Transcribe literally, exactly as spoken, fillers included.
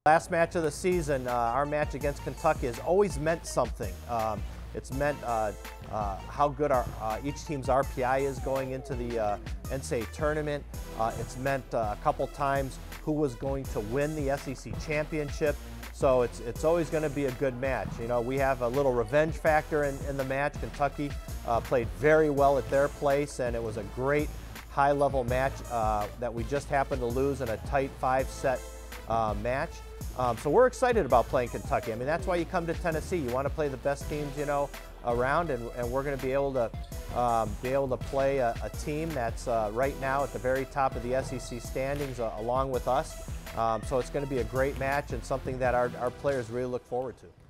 Last match of the season, uh, our match against Kentucky has always meant something. Um, it's meant uh, uh, how good our, uh, each team's R P I is going into the uh, N C double A tournament. Uh, it's meant uh, a couple times who was going to win the S E C championship. So it's, it's always going to be a good match. You know, we have a little revenge factor in, in the match. Kentucky uh, played very well at their place, and it was a great high-level match uh, that we just happened to lose in a tight five-set uh, match. Um, so we're excited about playing Kentucky. I mean, that's why you come to Tennessee. You want to play the best teams, you know, around, and, and we're going to be able to um, be able to play a, a team that's uh, right now at the very top of the S E C standings, uh, along with us. Um, so it's going to be a great match and something that our, our players really look forward to.